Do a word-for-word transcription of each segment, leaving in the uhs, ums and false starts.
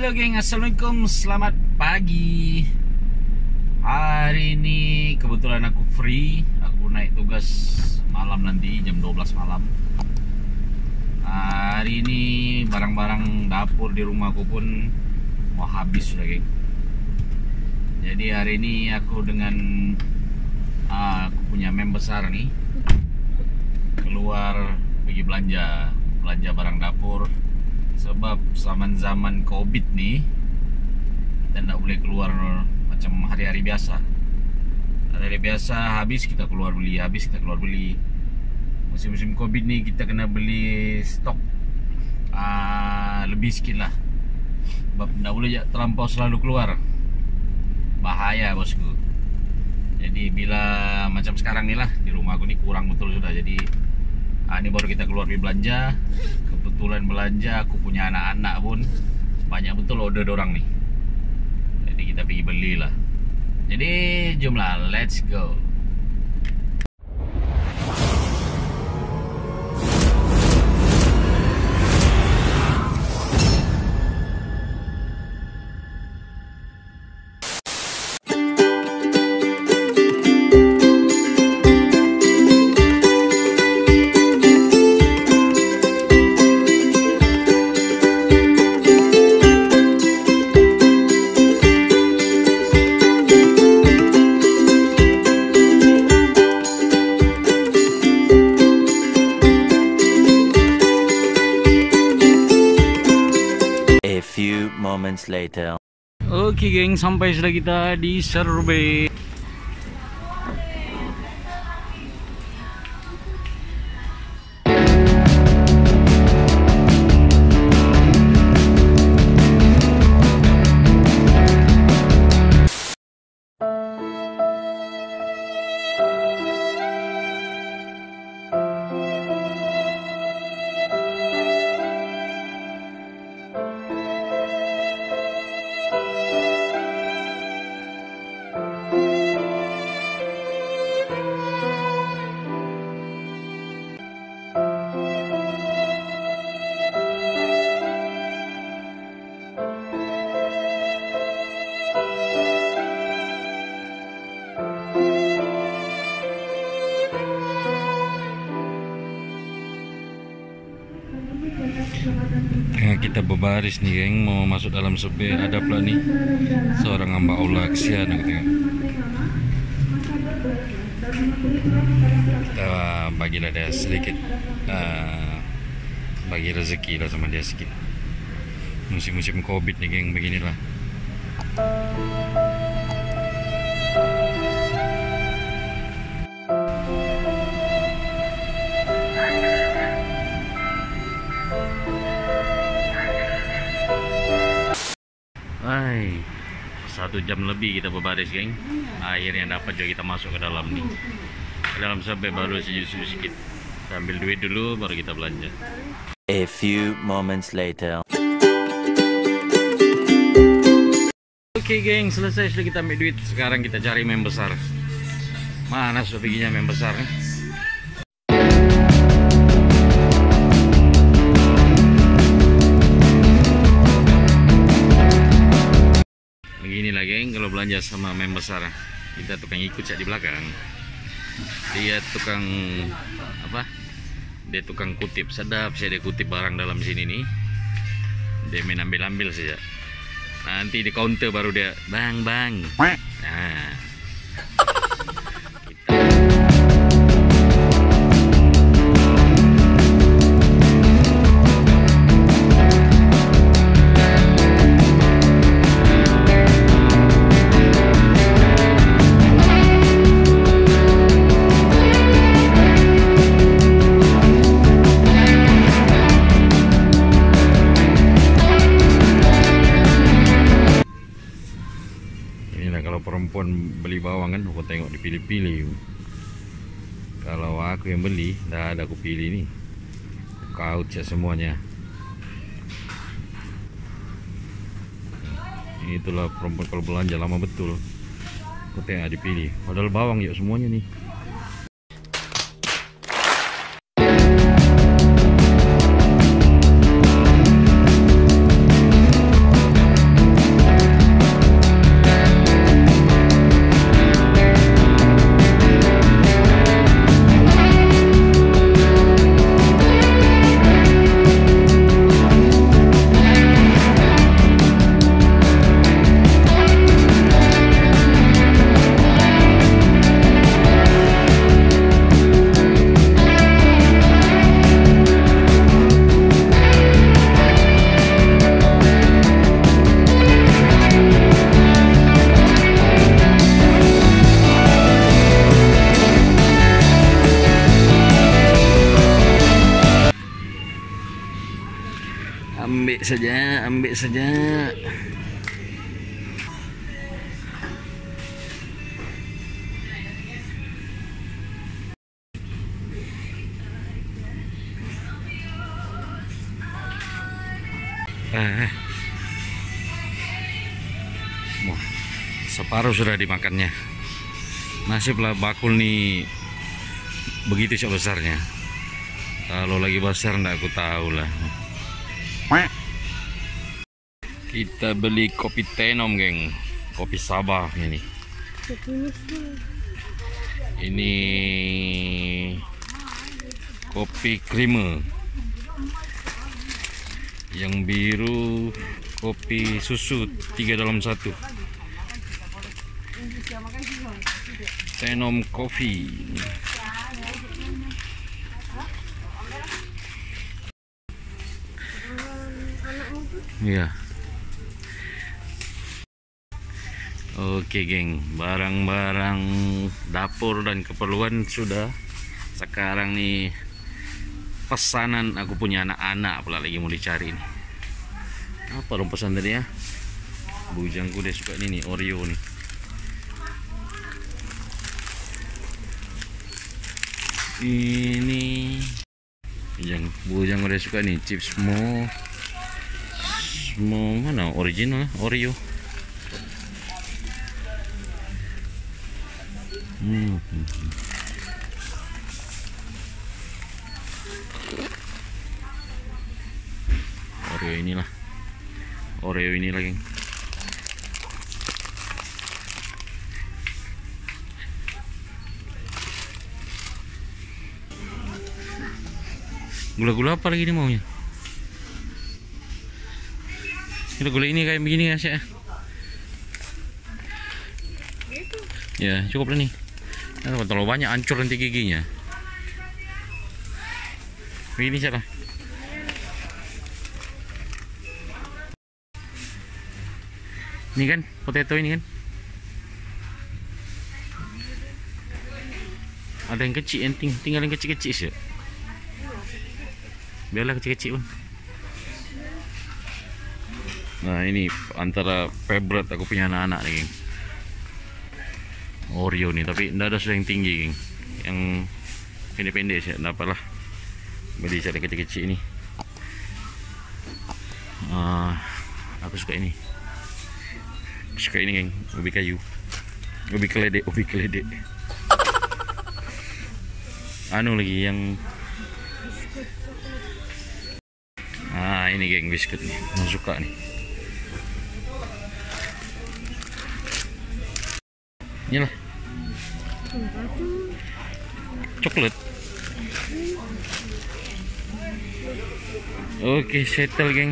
Halo geng, assalamualaikum, selamat pagi. Hari ini kebetulan aku free. Aku naik tugas malam nanti jam dua belas malam. Hari ini barang-barang dapur di rumahku pun mau habis sudah geng. Jadi hari ini aku dengan uh, aku punya mem besar nih keluar pergi belanja belanja barang dapur. Sebab zaman-zaman Covid nih kita tidak boleh keluar macam hari-hari biasa. Hari-hari biasa habis kita keluar beli, habis kita keluar beli. Musim-musim Covid nih kita kena beli stok uh, lebih sedikit lah. Sebab tidak boleh terlampau selalu keluar, bahaya bosku. Jadi bila macam sekarang nih lah, di rumah aku nih kurang betul sudah. Jadi ah, ini baru kita keluar pergi belanja. Kebetulan belanja, aku punya anak-anak pun banyak betul order dorang nih. Jadi kita pergi belilah. Jadi jomlah, let's go. Moments later. Oke geng, sampai sudah kita di Serbay. Tengah kita berbaris nih geng, mau masuk dalam sepe. Ada pula nih seorang hamba Allah kesian aku tengok. Kita bagilah dia sedikit, uh, bagi rezeki lah sama dia sedikit. Musim-musim Covid nih geng, beginilah. Hai, satu jam lebih kita berbaris geng. Akhirnya dapat juga kita masuk ke dalam nih. Ke dalam sampai baru sejuk-sejuk sedikit. Kita ambil duit dulu baru kita belanja. A few moments later. Oke geng, selesai sudah kita ambil duit. Sekarang kita cari mem besar. Mana sudah perginya mem besar nih? Beginilah geng, kalau belanja sama mem besar, kita tukang ikut cak di belakang. Dia tukang apa? Dia tukang kutip, sedap saya dia kutip barang dalam sini nih. Dia main ambil-ambil saja. Nanti di counter baru dia bang bang. Nah. Kalau perempuan beli bawang kan aku tengok dipilih-pilih. Kalau aku yang beli, dah ada aku pilih nih. Kau cek semuanya. Itulah perempuan kalau belanja lama betul. Aku tengok dipilih. Padahal bawang yuk semuanya nih. Ambil saja, ambil saja. Eh, wah, separuh sudah dimakannya. Nasiblah bakul nih begitu sih besarnya. Kalau lagi besar ndak aku tahu lah. Kita beli kopi Tenom, geng. Kopi Sabah ini. Ini kopi creamer. Yang biru kopi susu tiga dalam satu. Tenom Coffee. Iya. Oke, geng, barang-barang dapur dan keperluan sudah. Sekarang nih pesanan aku punya anak-anak pula lagi mau dicari nih. Apa dong pesan tadi ya? Bujangku dia suka ini nih, Oreo nih. Ini bujang, bujang udah suka nih, chips mo. Mo mana original Oreo. Hmm. Oreo inilah. Oreo ini lagi. Gula-gula apa lagi nih maunya? Ini gula ini kayak begini ya, Syek. Ya, cukup lah nih. Nah, terlalu banyak hancur nanti giginya. Begini salah. Ini kan potato ini kan. Ada yang kecil, yang ting tinggal yang kecil-kecil sih. Biarlah kecil-kecil pun. Nah, ini antara favorite aku punya anak-anak nih, geng. Oreo nih, tapi enggak ada yang tinggi, geng. Yang pendek-pendek sih, enggak apalah. Beli cari kecil-kecil ini. Uh, aku suka ini. Aku suka ini, geng. Ubi kayu. Ubi keledek, ubi keledek. Anu lagi yang Ah, ini geng biskuit nih. Aku suka nih. Inilah coklat. Oke, settle, geng.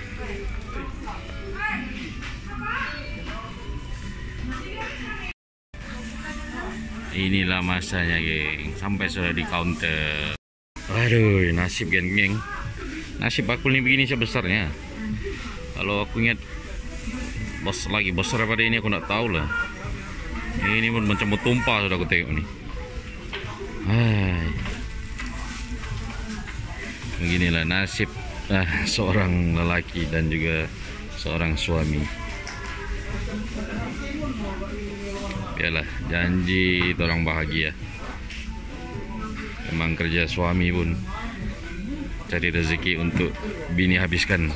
Inilah masanya, geng. Sampai sudah di counter. Aduh, nasib, geng, geng. Nasib bakul ini begini sebesarnya. Kalau aku ingat bos lagi besar daripada ini, aku nggak tahu lah. Ini pun macam mau tumpah sudah aku tengok nih. Hai. Beginilah nasib ah, seorang lelaki dan juga seorang suami. Biarlah, janji orang bahagia. Memang kerja suami pun cari rezeki untuk bini habiskan.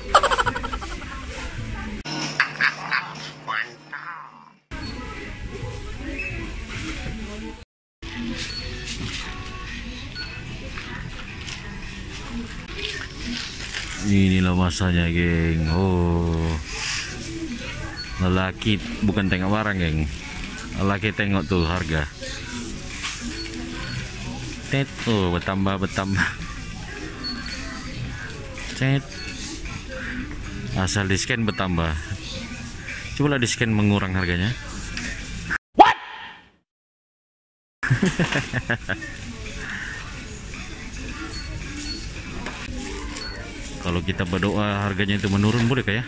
Inilah masanya, geng. Oh, lelaki bukan tengok barang, geng. Lelaki tengok tuh harga. Tet, oh, bertambah bertambah. Cet. Asal di scan bertambah. Coba lah di scan mengurang harganya. What? Kalau kita berdoa harganya itu menurun, boleh kah ya?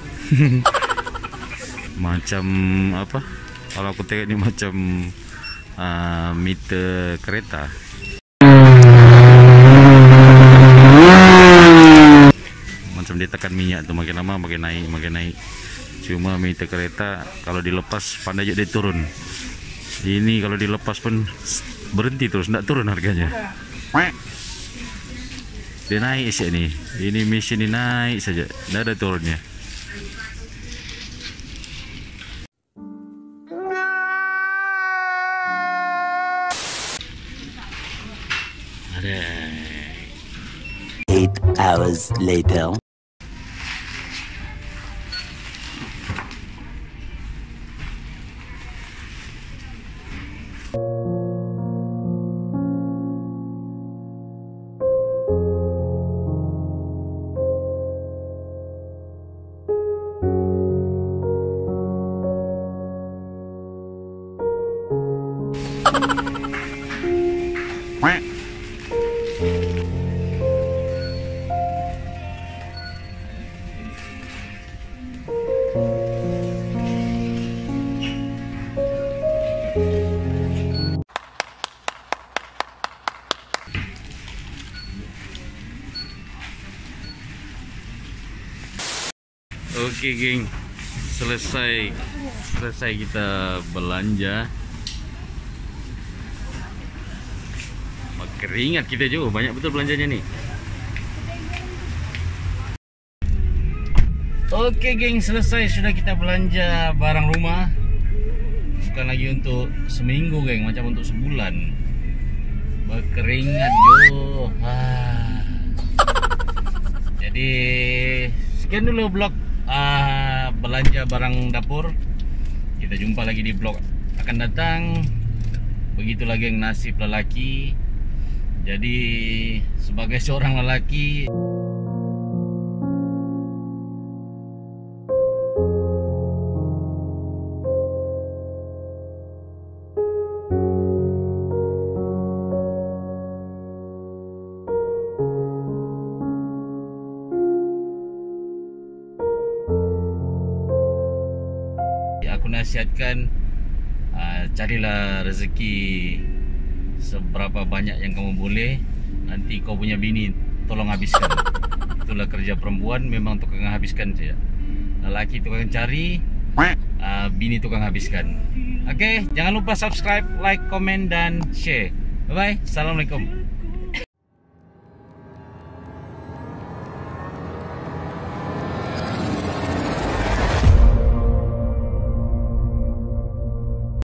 Macam apa? Kalau aku tengok ini macam uh, meter kereta. Macam dia tekan minyak tuh, makin lama makin naik, makin naik. Cuma meter kereta kalau dilepas pandai aja dia turun. Ini kalau dilepas pun berhenti terus, tidak turun harganya. Dia naik sih ini. Ini mesin ini naik saja, tidak ada turunnya. Ada. Eight hours later. Oke geng, selesai selesai kita belanja. Keringat kita juga, banyak betul belanjanya nih. Oke geng, selesai sudah kita belanja barang rumah. Bukan lagi untuk seminggu geng, macam untuk sebulan. Berkeringat jo. Ah. Jadi sekian dulu vlog uh, belanja barang dapur. Kita jumpa lagi di vlog akan datang. Begitulah geng nasib lelaki. Jadi sebagai seorang lelaki, aku nasihatkan, uh, carilah rezeki seberapa banyak yang kamu boleh. Nanti kau punya bini tolong habiskan. Itulah kerja perempuan, memang tukang habiskan saja. Lelaki tukang cari, uh, bini tukang habiskan. Oke, okay? Jangan lupa subscribe, like, komen, dan share. Bye bye. Assalamualaikum.